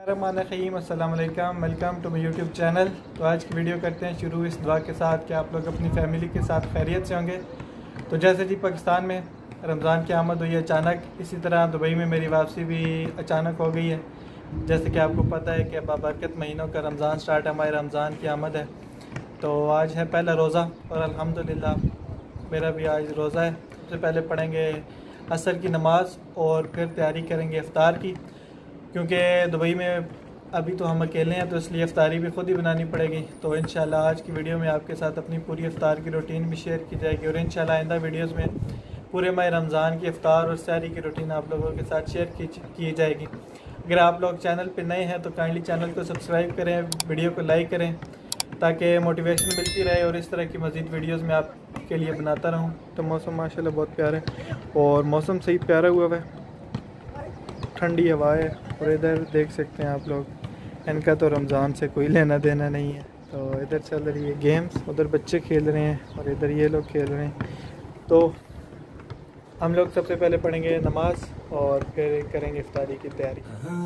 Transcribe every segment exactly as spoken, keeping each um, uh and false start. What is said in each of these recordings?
रहीम अस्सलाम वालेकुम, welcome to my YouTube channel. तो आज की वीडियो करते हैं शुरू इस दुआ के साथ कि आप लोग अपनी फैमिली के साथ खैरियत से होंगे। तो जैसे जी पाकिस्तान में रमज़ान की आमद हुई अचानक, इसी तरह दुबई में मेरी वापसी भी अचानक हो गई है। जैसे कि आपको पता है कि बाबरकत महीनों का रमज़ान स्टार्ट है, हमारे रमज़ान की आमद है। तो आज है पहला रोज़ा और अल्हम्दुलिल्लाह मेरा भी आज रोज़ा है। सबसे पहले पढ़ेंगे असर की नमाज़ और फिर तैयारी करेंगे इफ़्तार की, क्योंकि दुबई में अभी तो हम अकेले हैं तो इसलिए इफ़्तारी भी ख़ुद ही बनानी पड़ेगी। तो इंशाल्लाह आज की वीडियो में आपके साथ अपनी पूरी इफ़्तार की रूटीन भी शेयर की जाएगी और इंशाल्लाह आइंदा वीडियोस में पूरे माह रमज़ान की इफ़्तार और सहरी की रूटीन आप लोगों के साथ शेयर की की जाएगी। अगर आप लोग चैनल पर नए हैं तो काइंडली चैनल को सब्सक्राइब करें, वीडियो को लाइक करें ताकि मोटिवेशन मिलती रहे और इस तरह की मज़ीद वीडियोज़ में आपके लिए बनाता रहूँ। तो मौसम माशाल्लाह बहुत प्यारा है और मौसम सही प्यारा हुआ है, ठंडी हवा है। और इधर देख सकते हैं आप लोग, इनका तो रमज़ान से कोई लेना देना नहीं है। तो इधर चल रही है गेम्स, उधर बच्चे खेल रहे हैं और इधर ये लोग खेल रहे हैं। तो हम लोग सबसे पहले पढ़ेंगे नमाज और फिर करेंगे इफ्तारी की तैयारी।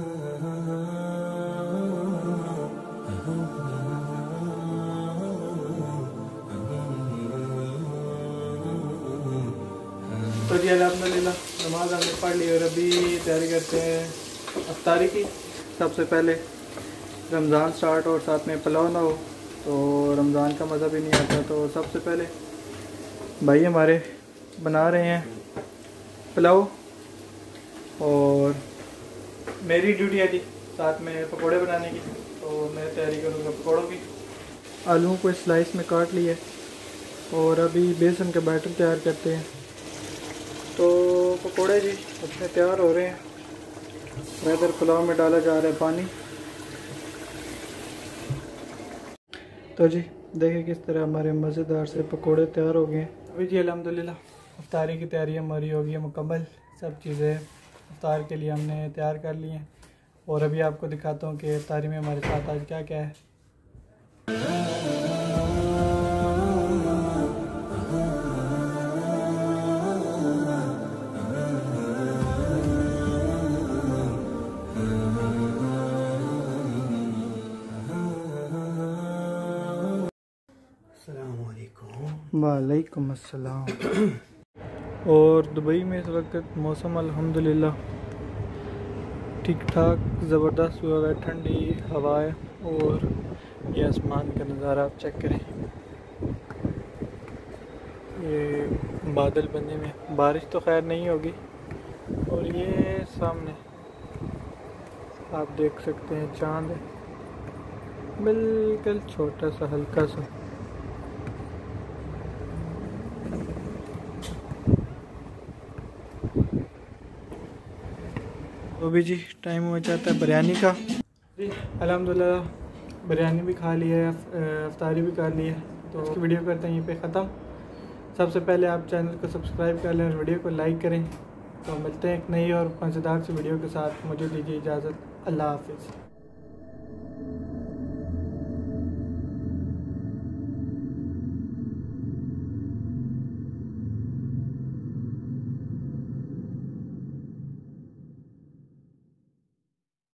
तो जी अल्हम्दुलिल्लाह नमाज हमने पढ़ ली और अभी तैयारी करते हैं इफ्तारी की। सबसे पहले रमज़ान स्टार्ट और साथ में पुलाव ना हो तो रमज़ान का मज़ा भी नहीं आता। तो सबसे पहले भाई हमारे बना रहे हैं पुलाव और मेरी ड्यूटी है जी साथ में पकोड़े बनाने की। तो मैं तैयारी करूँगा पकोड़ों की। आलूओं को स्लाइस में काट लिया और अभी बेसन का बैटर तैयार करते हैं। तो पकोड़े जी अपने तैयार हो रहे हैं, इधर पुलाव में डाला जा रहा है पानी। तो जी देखें किस तरह हमारे मज़ेदार से पकोड़े तैयार हो गए हैं। अभी जी अल्हम्दुलिल्लाह इफ्तारी की तैयारी हमारी हो गई है मुकम्मल। सब चीज़ें इफ्तार के लिए हमने तैयार कर ली हैं और अभी आपको दिखाता हूँ कि इफ्तारी में हमारे साथ आज क्या क्या है। वालेकुम अस्सलाम। और दुबई में इस वक्त मौसम अल्हम्दुलिल्लाह ठीक ठाक ज़बरदस्त हुआ है, ठंडी हवाएं और ये आसमान का नज़ारा आप चेक करें। ये बादल बने में, बारिश तो खैर नहीं होगी। और ये सामने आप देख सकते हैं चांद है, बिल्कुल छोटा सा हल्का सा। तो भी जी टाइम हो जाता है बिरयानी का। जी अल्हम्दुलिल्लाह बिरयानी भी खा ली है, इफ्तारी भी कर ली है। तो इसकी वीडियो करते हैं यहीं पे ख़त्म। सबसे पहले आप चैनल को सब्सक्राइब कर लें और वीडियो को लाइक करें। तो मिलते हैं एक नई और मज़ेदार सी वीडियो के साथ। मुझे दीजिए इजाज़त। अल्लाह हाफ़िज़।